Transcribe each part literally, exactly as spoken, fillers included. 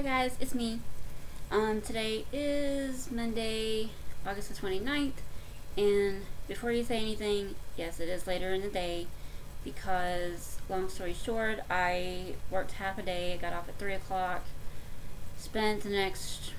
Hi guys, it's me. Um, today is Monday, August the twenty-ninth, and before you say anything, yes, it is later in the day because, long story short, I worked half a day, got off at three o'clock, spent the next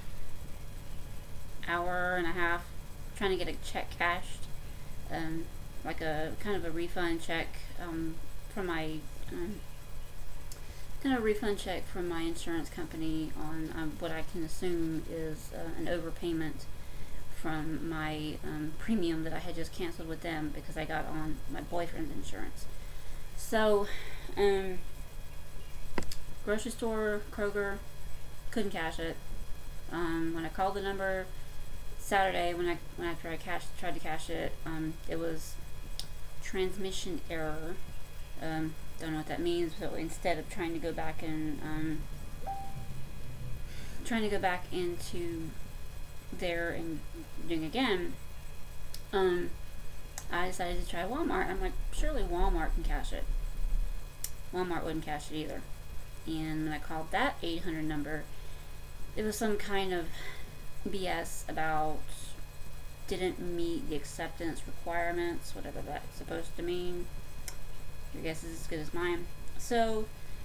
hour and a half trying to get a check cashed, um, like a kind of a refund check um, from my um, kind of a refund check from my insurance company on um, what I can assume is uh, an overpayment from my um, premium that I had just canceled with them because I got on my boyfriend's insurance. So, um, grocery store, Kroger, couldn't cash it. Um, when I called the number Saturday, when I when after I cashed, tried to cash it, um, it was transmission error. Um, don't know what that means, so instead of trying to go back and um, trying to go back into there and doing again, um, I decided to try Walmart. I'm like, surely Walmart can cash it. Walmart wouldn't cash it either. And when I called that eight hundred number, it was some kind of B S about didn't meet the acceptance requirements, whatever that's supposed to mean. Your guess is as good as mine. So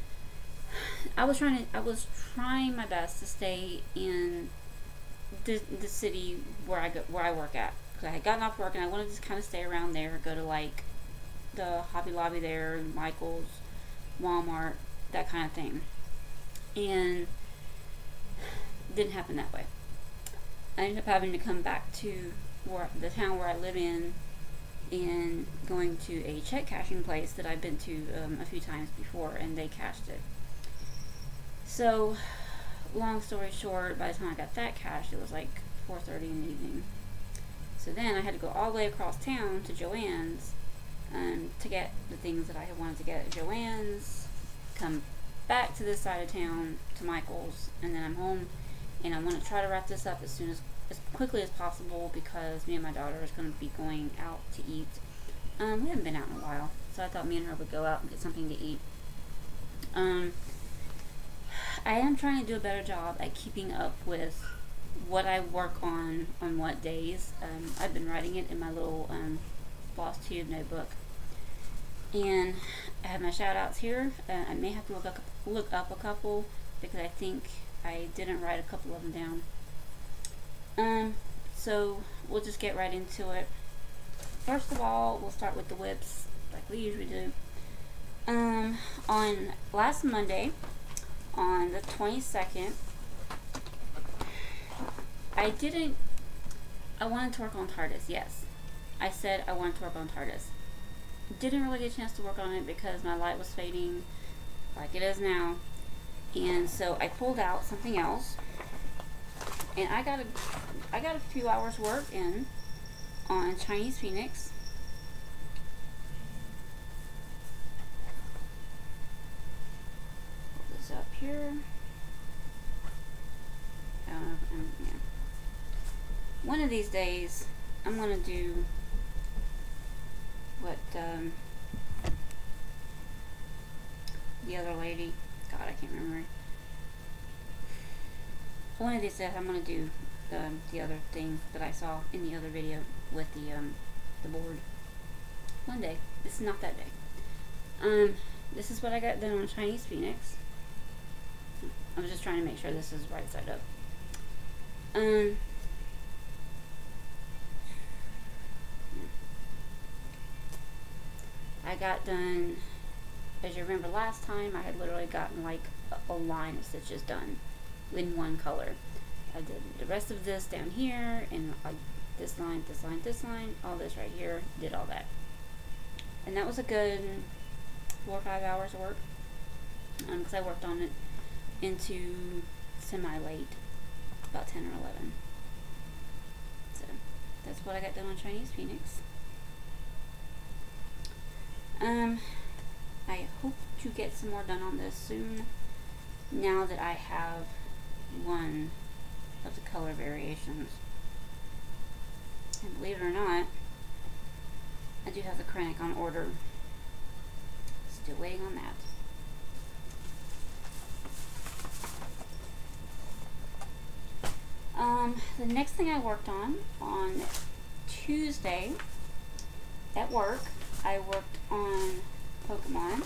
I was trying to I was trying my best to stay in the, the city where I go where I work at, because I had gotten off work and I wanted to kind of stay around there, go to like the Hobby Lobby there, Michael's, Walmart, that kind of thing. And it didn't happen that way. I ended up having to come back to where, the town where I live in, and going to a check cashing place that I've been to um, a few times before, and they cashed it. So, long story short, by the time I got that cashed, it was like four thirty in the evening. So then I had to go all the way across town to Joann's um, to get the things that I had wanted to get at Joann's, come back to this side of town to Michael's, and then I'm home, and I want to try to wrap this up as soon as as quickly as possible because me and my daughter is going to be going out to eat. Um, we haven't been out in a while, so I thought me and her would go out and get something to eat. Um, I am trying to do a better job at keeping up with what I work on on what days. Um, I've been writing it in my little um, Boss Tube notebook. And I have my shout outs here. Uh, I may have to look up, look up a couple because I think I didn't write a couple of them down. Um, so we'll just get right into it. First of all, we'll start with the whips, like we usually do. Um, on last Monday, on the twenty-second, I didn't, I wanted to work on TARDIS, yes. I said I wanted to work on TARDIS. Didn't really get a chance to work on it because my light was fading, like it is now. And so I pulled out something else. And I got a, I got a few hours work in on Chinese Phoenix. Put this up here. I don't know if I'm, yeah. One of these days, I'm gonna do what um, the other lady. God, I can't remember. One of these days, I'm gonna do um, the other thing that I saw in the other video with the um, the board. One day. This is not that day. Um, this is what I got done on Chinese Phoenix. I was just trying to make sure this is right side up. Um. I got done. As you remember last time, I had literally gotten like a, a line of stitches done in one color. I did the rest of this down here, and like this line, this line, this line, all this right here, did all that. And that was a good four or five hours of work, um, because I worked on it into semi-late, about ten or eleven. So, that's what I got done on Chinese Phoenix. Um, I hope to get some more done on this soon, now that I have one of the color variations. And believe it or not, I do have the Krennic on order. Still waiting on that. Um, the next thing I worked on, on Tuesday at work, I worked on Pokemon.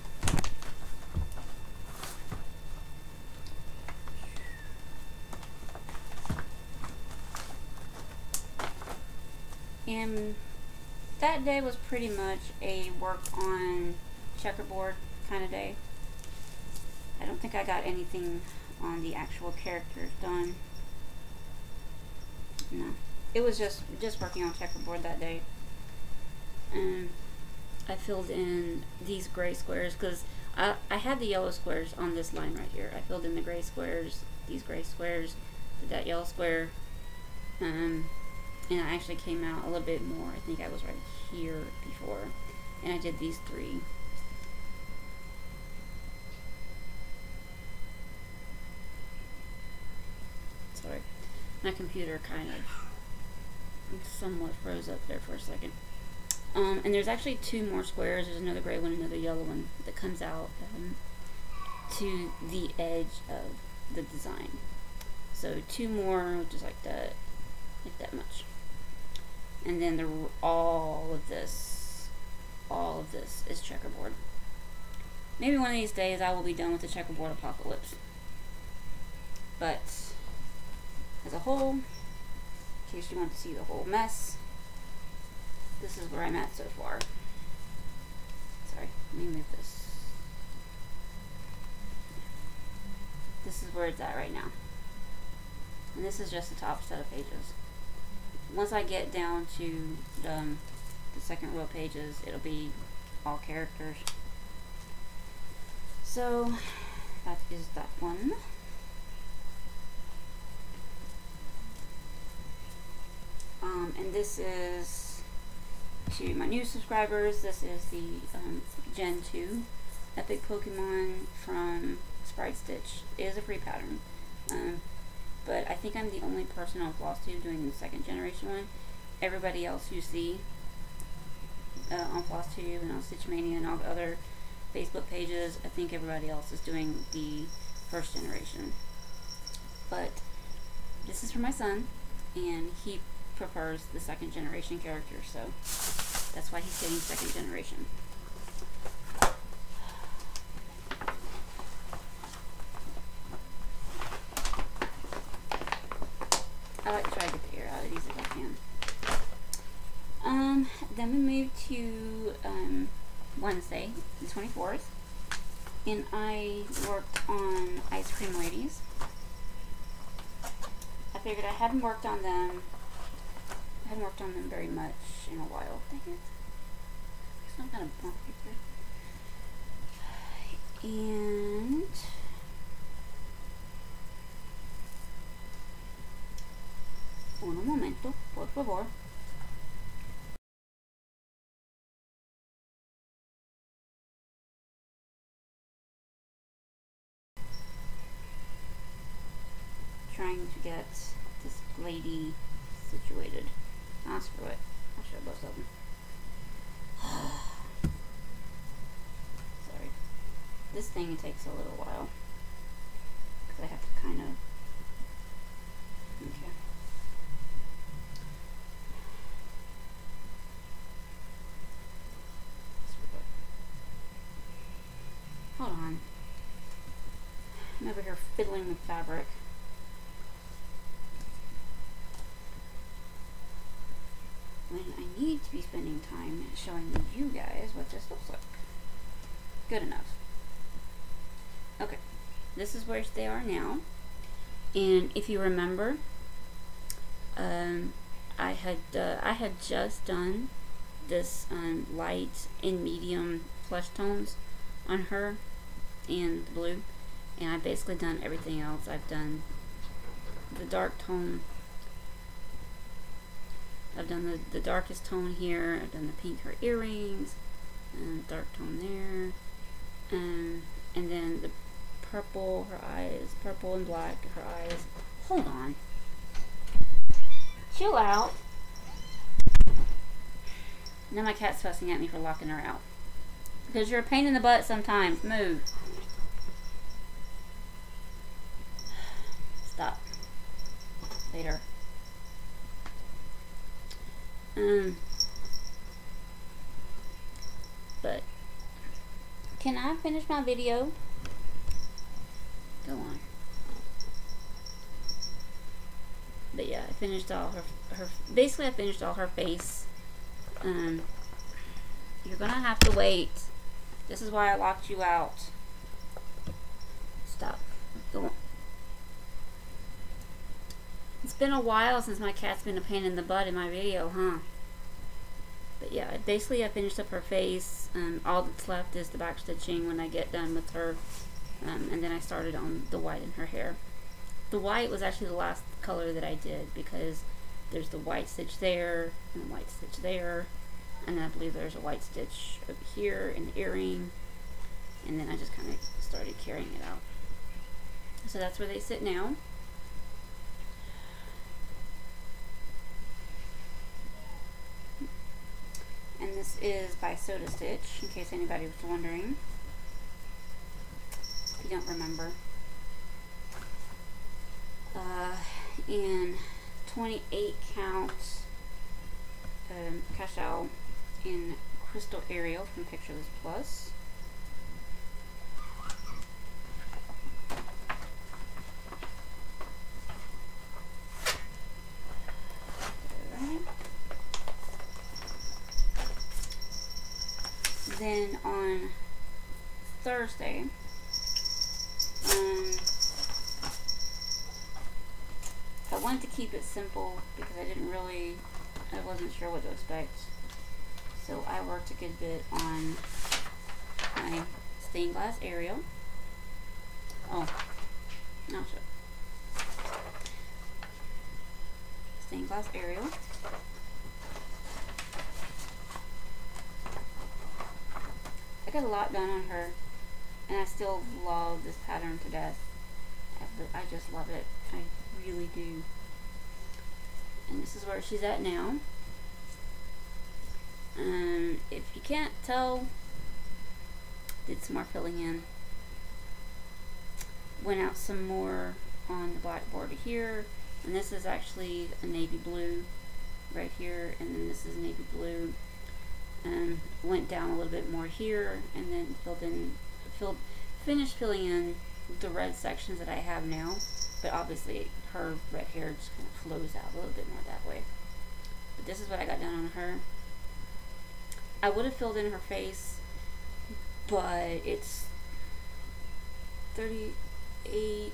And that day was pretty much a work on checkerboard kind of day. I don't think I got anything on the actual characters done. No. It was just just working on checkerboard that day. And I filled in these gray squares because I, I had the yellow squares on this line right here. I filled in the gray squares, these gray squares, did that yellow square. Um, and I actually came out a little bit more. I think I was right here before. And I did these three. Sorry. My computer kind of somewhat froze up there for a second. Um, and there's actually two more squares. There's another gray one, another yellow one that comes out um, to the edge of the design. So two more, just like that, like that much. And then the all of this, all of this is checkerboard. Maybe one of these days I will be done with the checkerboard apocalypse. But as a whole, in case you want to see the whole mess, this is where I'm at so far. Sorry, let me move this. This is where it's at right now. And this is just the top set of pages. Once I get down to the, um, the second row of pages, it'll be all characters. So, that is that one. Um, and this is, to my new subscribers, this is the um, Gen two Epic Pokemon from Sprite Stitch. It is a free pattern. Um, but I think I'm the only person on FlossTube doing the second generation one. Everybody else you see uh, on FlossTube and on Stitchmania and all the other Facebook pages, I think everybody else is doing the first generation. But this is for my son, and he prefers the second generation character, so that's why he's getting second generation. I like to try to get the air out of these if I can. Um, then we moved to um, Wednesday, the twenty-fourth, and I worked on Ice Cream Ladies. I figured I hadn't worked on them I haven't worked on them very much in a while. Dang it. It's not gonna bump here. And un momento, por favor. Trying to get this lady situated. Ah, screw it. I'll show both of them. Sorry. This thing takes a little while. Because I have to kind of... Okay. Hold on. I'm over here fiddling with fabric. When I need to be spending time showing you guys what this looks like. Good enough. Okay, this is where they are now. And if you remember, um, I had uh, I had just done this um, light and medium flesh tones on her and the blue, and I've basically done everything else. I've done the dark tone. I've done the, the darkest tone here. I've done the pink her earrings, and dark tone there, um, and then the purple her eyes, purple and black her eyes. Hold on, chill out. Now my cat's fussing at me for locking her out because you're a pain in the butt sometimes. Move. Stop. later. Um, but can I finish my video? Go on. But yeah, I finished all her, her, basically I finished all her face. Um, you're gonna have to wait. This is why I locked you out. Stop. Go on. It's been a while since my cat's been a pain in the butt in my video, huh? But yeah, basically I finished up her face. Um, all that's left is the back stitching when I get done with her. Um, and then I started on the white in her hair. The white was actually the last color that I did because there's the white stitch there and the white stitch there. And then I believe there's a white stitch over here in the earring. And then I just kind of started carrying it out. So that's where they sit now. And this is by Soda Stitch, in case anybody was wondering. If you don't remember. Uh, in twenty-eight count um, cashel in Crystal Ariel from Pictureless Plus. Then on Thursday, um, I wanted to keep it simple because I didn't really, I wasn't sure what to expect. So I worked a good bit on my stained glass Ariel. Oh, no, sure. Stained glass Ariel. I got a lot done on her, and I still love this pattern to death. I just love it. I really do. And this is where she's at now. Um, if you can't tell, did some more filling in. Went out some more on the black border here, and this is actually a navy blue right here, and then this is navy blue. Um, went down a little bit more here, and then filled in, filled, finished filling in the red sections that I have now. But obviously, her red hair just kind of flows out a little bit more that way. But this is what I got done on her. I would have filled in her face, but it's thirty-eight,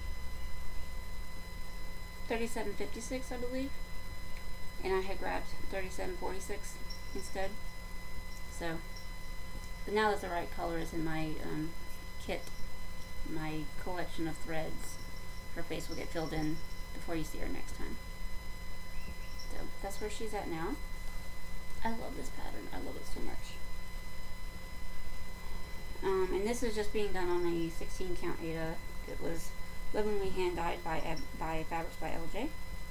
thirty-seven fifty-six, I believe, and I had grabbed thirty-seven forty-six instead. So, but now that the right color is in my um, kit, my collection of threads, her face will get filled in before you see her next time. So that's where she's at now. I love this pattern. I love it so much. Um, and this is just being done on a sixteen count Aida. It was lovingly hand dyed by by Fabrics by L J.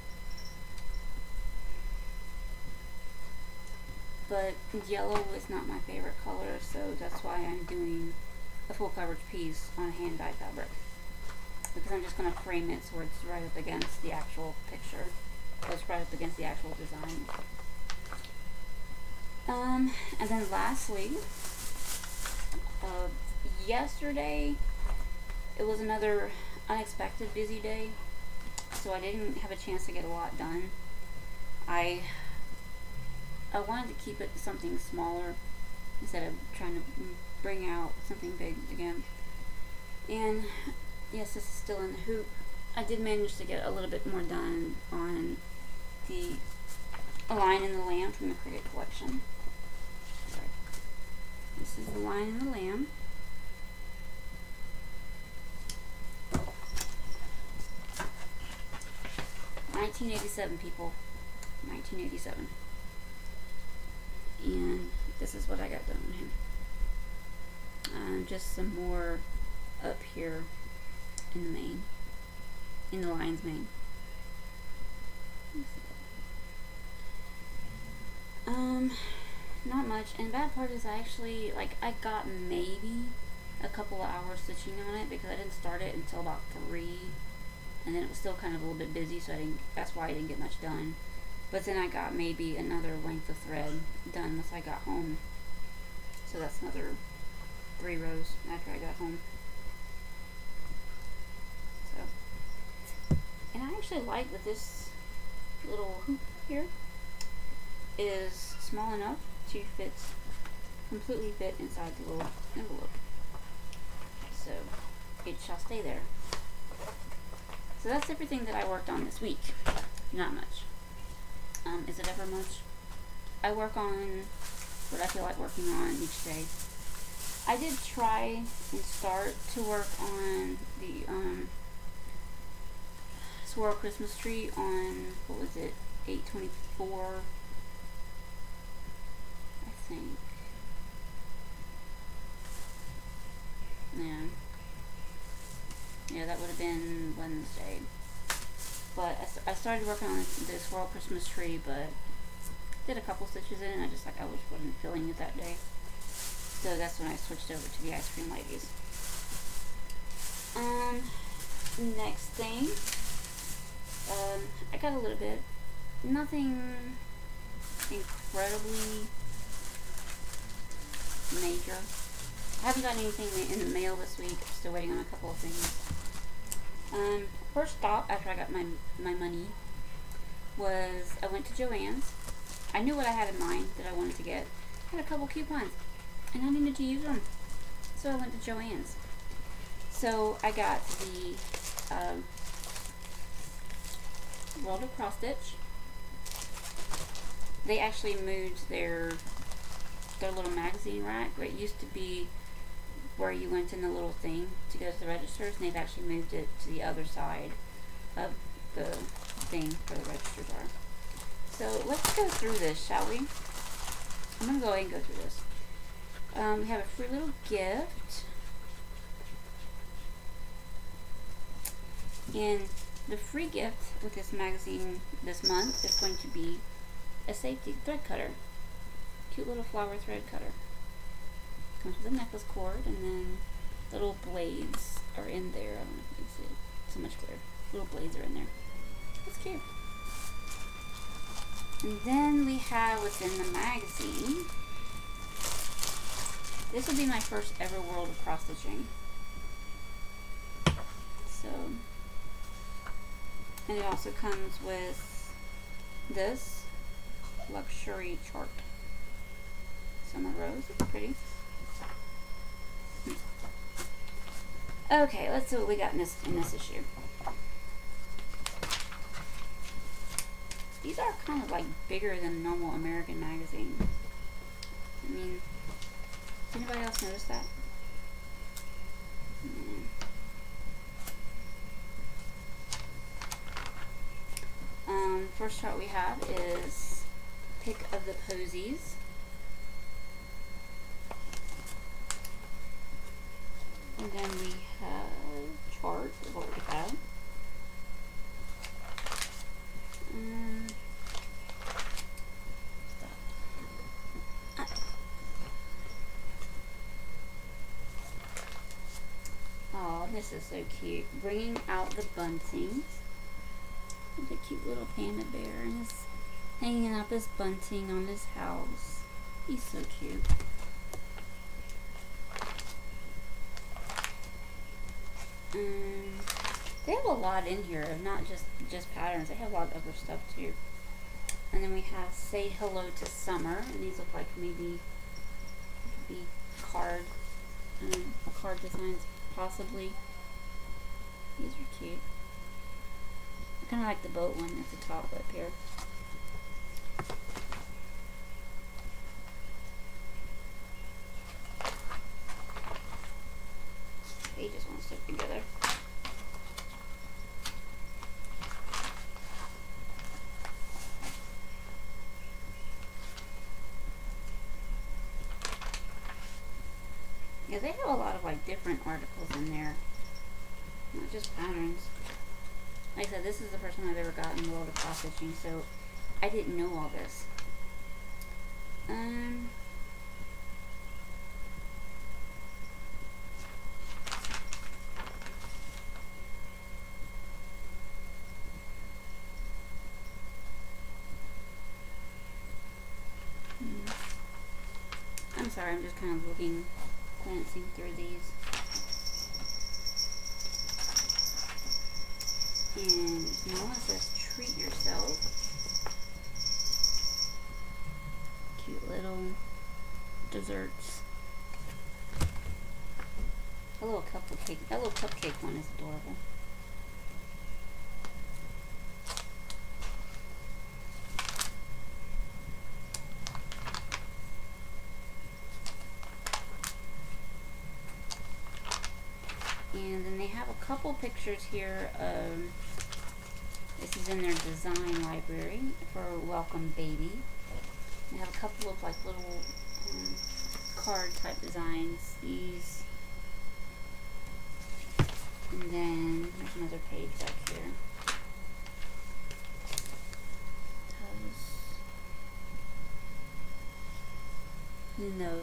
But yellow is not my favorite color, so that's why I'm doing a full coverage piece on hand dyed fabric. Because I'm just going to frame it so it's right up against the actual picture. So it's right up against the actual design. Um, and then lastly, uh, yesterday, it was another unexpected busy day. So I didn't have a chance to get a lot done. I... I wanted to keep it to something smaller instead of trying to bring out something big again. And yes, this is still in the hoop. I did manage to get a little bit more done on the Lion and the Lamb from the Cricut collection. Sorry. This is the Lion and the Lamb. nineteen eighty-seven, people. nineteen eighty-seven. And this is what I got done on him. Um, just some more up here in the mane, in the lion's mane. Um, not much. And the bad part is I actually, like, I got maybe a couple of hours stitching on it because I didn't start it until about three, and then it was still kind of a little bit busy, so I didn't, that's why I didn't get much done. But then I got maybe another length of thread done once I got home. So that's another three rows after I got home. So, and I actually like that this little hoop here is small enough to fit, completely fit inside the little envelope. So it shall stay there. So that's everything that I worked on this week. Not much. Um, is it ever much? I work on what I feel like working on each day. I did try and start to work on the um, Swirl Christmas tree on, what was it, eight twenty-four, I think. Yeah. Yeah, that would have been Wednesday. But I, I started working on this, this Swirl Christmas tree, but did a couple stitches in it, and I just like, I just wasn't feeling it that day. So that's when I switched over to the Ice Cream Ladies. Um, next thing, um, I got a little bit, nothing incredibly major. I haven't gotten anything in the mail this week. I'm still waiting on a couple of things. Um, first stop after I got my my money was I went to Joann's. I knew what I had in mind that I wanted to get. I had a couple coupons, and I needed to use them, so I went to Joann's. So I got the um, World of Cross Stitch. They actually moved their their little magazine rack, where it used to be where you went in the little thing to go to the registers, and they've actually moved it to the other side of the thing where the registers are. So let's go through this, shall we? I'm going to go ahead and go through this. Um, we have a free little gift. And the free gift with this magazine this month is going to be a safety thread cutter. Cute little flower thread cutter. Comes with a necklace cord, and then little blades are in there. I don't know if you can see it. So much clear. Little blades are in there. That's cute. And then we have what's in the magazine. This will be my first ever World of Cross Stitching. So, and it also comes with this luxury chart. Summer Rose, it's pretty. Okay, let's see what we got in this in this issue. These are kind of like bigger than normal American magazine. I mean, does anybody else notice that? Mm. Um, first chart we have is Pick of the Posies. And then we have chart of what we have. Um, oh, this is so cute. Bringing out the bunting. The cute little panda bear and he's hanging up his bunting on his house. He's so cute. Um, they have a lot in here of not just just patterns. They have a lot of other stuff too. And then we have Say Hello to Summer, and these look like maybe could be card, um, card designs possibly. These are cute. I kind of like the boat one at the top up here. They just want to stick together. Yeah, they have a lot of like different articles in there, not just patterns. Like I said, this is the first time I've ever gotten World of Cross Stitching, so I didn't know all this. Um. sorry, I'm just kind of looking, glancing through these. And now it says treat yourself. Cute little desserts. A little cupcake. That little cupcake one is adorable. And then they have a couple pictures here of, this is in their design library for Welcome Baby. They have a couple of like little um, card type designs. These, and then there's another page back here. And those.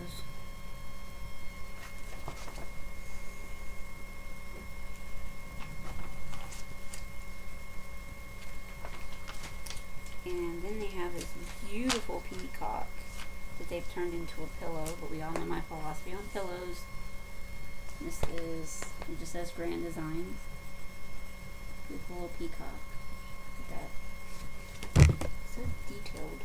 And then they have this beautiful peacock that they've turned into a pillow, but we all know my philosophy on pillows. This is, it just says Grand Designs. Beautiful little peacock. Look at that. So detailed.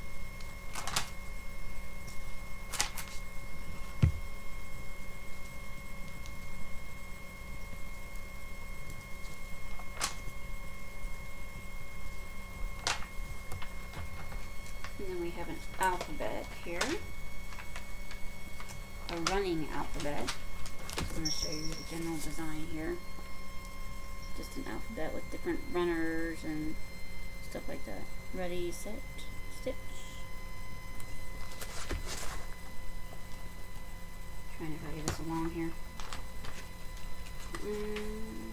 And then we have an alphabet here, a running alphabet. I'm going to show you the general design here. Just an alphabet with different runners and stuff like that. Ready, set, stitch. Trying to hurry this along here. Mm.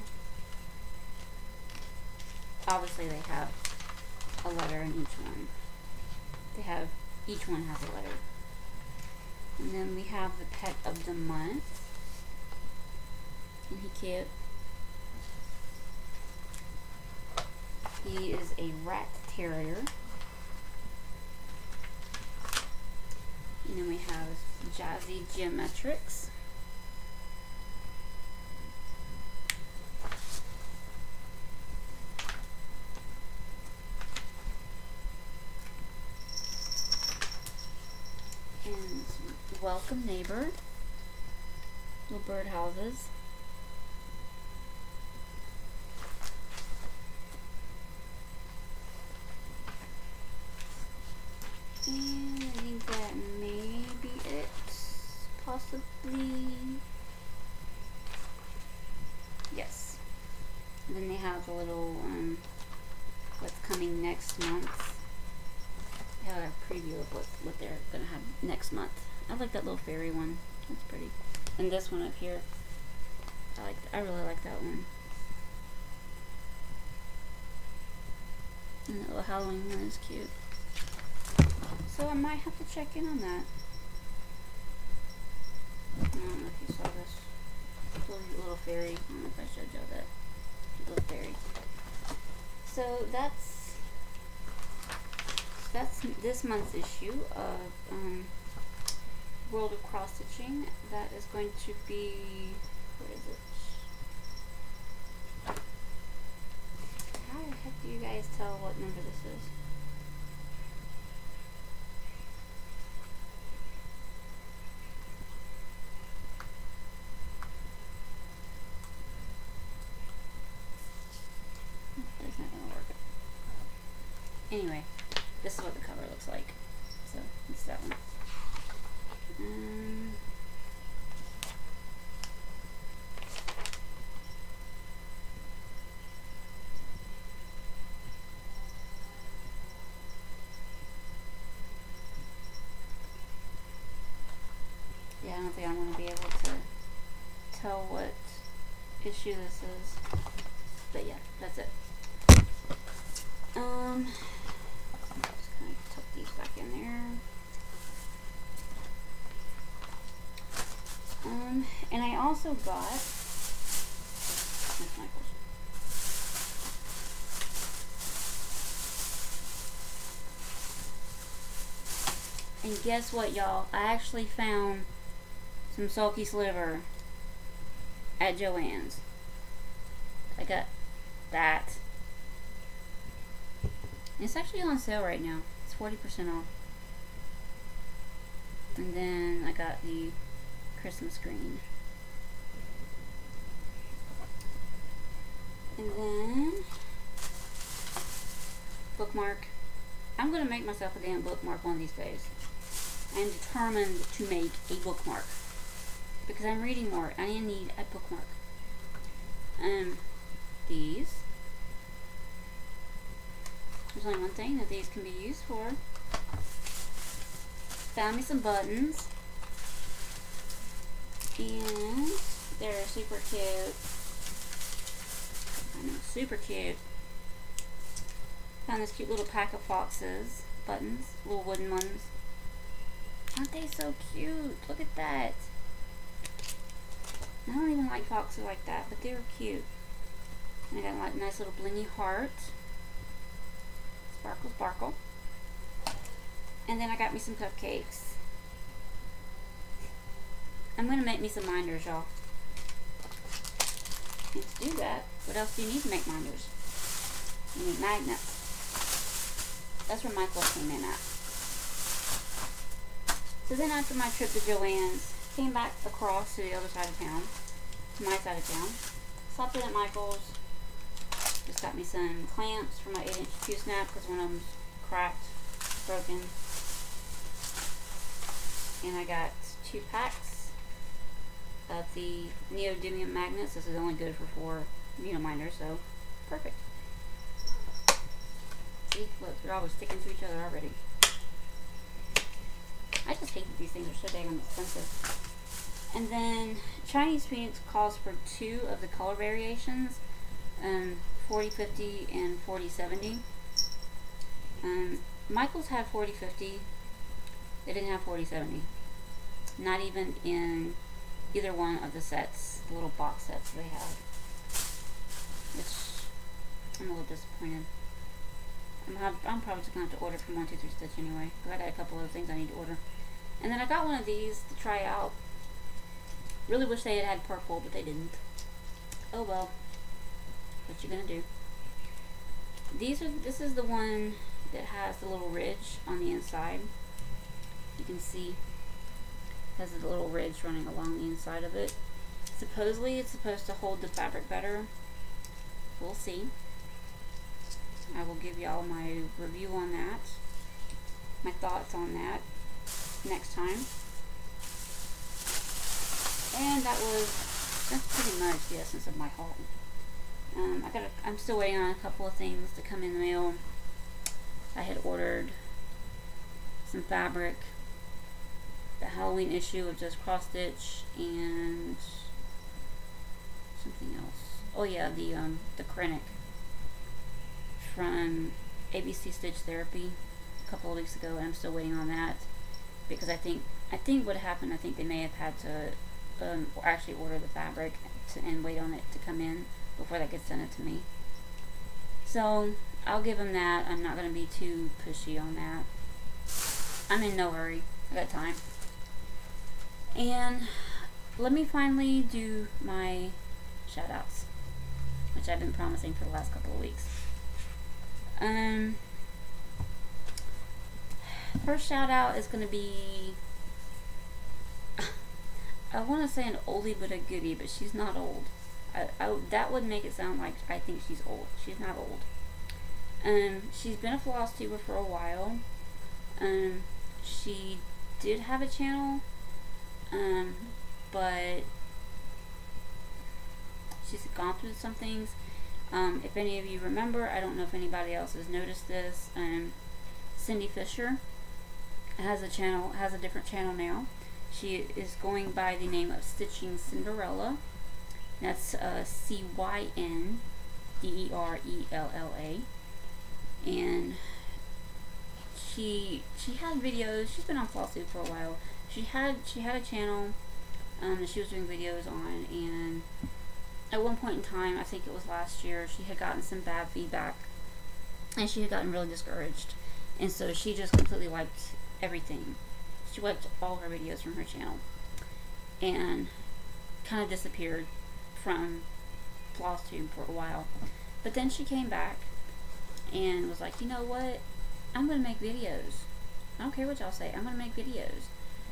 Obviously they have a letter in each one. They have, each one has a letter. And then we have the pet of the month. Isn't he cute? He is a rat terrier. And then we have Jazzy Geometrics. Welcome Neighbor, little bird houses. And I think that may be it, possibly. Yes. And then they have a little, um, what's coming next month. They have a preview of what, what they're going to have next month. I like that little fairy one. That's pretty. And this one up here, I like. I really like that one. And that little Halloween one is cute. So I might have to check in on that. I don't know if you saw this little, little fairy. I don't know if I showed y'all that little fairy. So that's that's this month's issue of um. World of Cross Stitching. That is going to be, where is it? How the heck do you guys tell what number this is? That's not gonna work. Anyway, this is what the cover looks like. So it's that one. Um, yeah, I don't think I'm going to be able to tell what issue this is, but yeah, that's it. Um, just kind of tuck these back in there. Um, and I also got, Miss Michaels. And guess what, y'all? I actually found some sulky sliver at Joann's. I got that. It's actually on sale right now. It's forty percent off. And then I got the Christmas green. And then bookmark. I'm going to make myself a damn bookmark one of these days. I'm determined to make a bookmark because I'm reading more. I need a bookmark. Um, these. There's only one thing that these can be used for. Found me some buttons. And they're super cute. I know, super cute. Found this cute little pack of foxes buttons, little wooden ones. Aren't they so cute? Look at that. I don't even like foxes like that, but they're cute. And I got like a nice little blingy heart. Sparkle, sparkle. And then I got me some cupcakes. I'm going to make me some minders, y'all. And to do that, what else do you need to make minders? You need magnets. That's where my club came in at. So then after my trip to Joann's, came back across to the other side of town, to my side of town, stopped in at Michael's, just got me some clamps for my eight inch Q-snap because one of them's cracked, broken. And I got two packs of the neodymium magnets. This is only good for four needle minders, so perfect. See, look, they're always sticking to each other already. I just hate that these things are so dang expensive. And then Chinese Phoenix calls for two of the color variations, um, forty fifty and forty seventy. Um, Michael's had forty fifty. They didn't have forty seventy. Not even in either one of the sets, the little box sets they have. Which I'm a little disappointed. I'm, have, I'm probably just going to have to order from one two three Stitch anyway, because I got a couple other things I need to order. And then I got one of these to try out. Really wish they had had purple, but they didn't. Oh well. What you gonna do? These are. This is the one that has the little ridge on the inside. You can see it has a little ridge running along the inside of it. Supposedly it's supposed to hold the fabric better. We'll see. I will give y'all my review on that, my thoughts on that next time. And that was, that's pretty much the essence of my haul. Um, I got a, I'm still waiting on a couple of things to come in the mail. I had ordered some fabric, the Halloween issue of Just Cross Stitch, and something else. Oh yeah, the um, the Krennic from A B C Stitch Therapy a couple of weeks ago, and I'm still waiting on that because I think I think what happened. I think they may have had to um, actually order the fabric to, and wait on it to come in before they could send it to me. So I'll give them that. I'm not going to be too pushy on that. I'm in no hurry. I got time. And let me finally do my shout outs, which I've been promising for the last couple of weeks. Um, first shout out is going to be, I want to say an oldie but a goodie, but she's not old. I, I, that would make it sound like I think she's old. She's not old. Um, she's been a floss tuber for a while. Um, she did have a channel, um, but she's gone through some things. Um, if any of you remember, I don't know if anybody else has noticed this, um, Cindy Fisher has a channel, has a different channel now. She is going by the name of Stitching Cinderella. That's uh, C Y N D E R E L L A. And she she had videos. She's been on FlossTube for a while. She had she had a channel um, that she was doing videos on, and at one point in time, I think it was last year, she had gotten some bad feedback, and she had gotten really discouraged, and so she just completely wiped everything. She wiped all her videos from her channel, and kind of disappeared from FlossTube for a while. But then she came back and was like, you know what? I'm going to make videos. I don't care what y'all say. I'm going to make videos.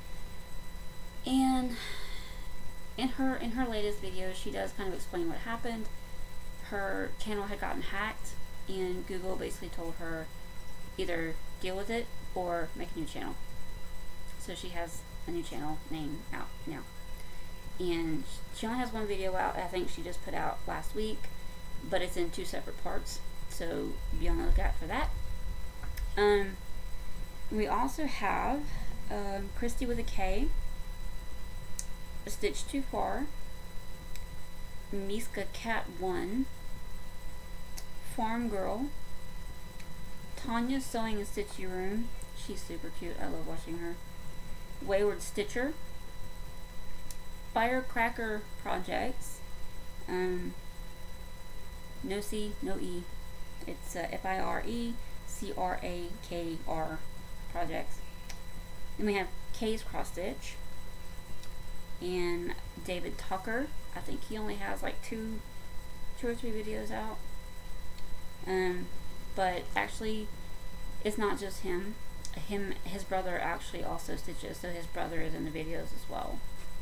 And in her in her latest video, she does kind of explain what happened. Her channel had gotten hacked, and Google basically told her either deal with it or make a new channel. So she has a new channel name out now. And she only has one video out. I think she just put out last week, but it's in two separate parts. So be on the lookout for that. Um, we also have um, Christy with a K, A Stitch Too Far, Miska Cat one, Farm Girl, Tanya Sewing and Stitchy Room. She's super cute. I love watching her. Wayward Stitcher, Firecracker Projects, um, no C, no E. It's uh, F I R E C R A K R Projects. Then we have Kay's Cross Stitch, and David Tucker. I think he only has like two, two or three videos out. Um, but actually, it's not just him. Him, his brother actually also stitches, so his brother is in the videos as well.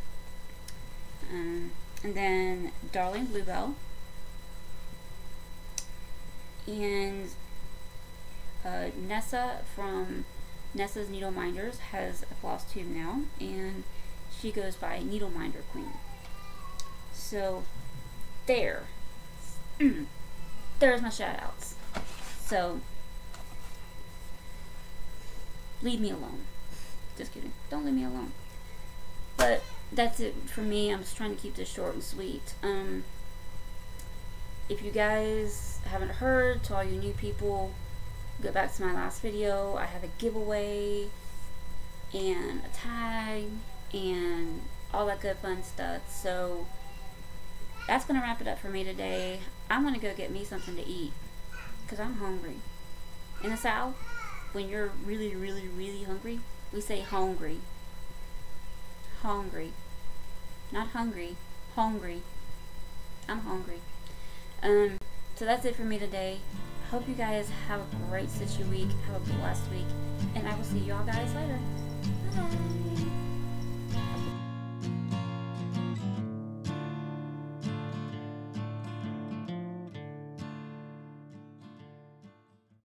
Um, and then Darling Bluebell, and uh, Nessa from Nessa's Needle Minders has a FlossTube now, and she goes by Needle Minder Queen. So there, there's my shout outs. So leave me alone. Just kidding. Don't leave me alone. But that's it for me. I'm just trying to keep this short and sweet. Um, if you guys haven't heard, to all you new people, go back to my last video. I have a giveaway and a tag and all that good fun stuff. So that's going to wrap it up for me today. I'm going to go get me something to eat because I'm hungry. In the South, when you're really, really, really hungry, we say hungry. Hungry. Not hungry. Hungry. I'm hungry. Um, so that's it for me today. Hope you guys have a great Stitchy week. Have a blessed week. And I will see y'all guys later. Bye.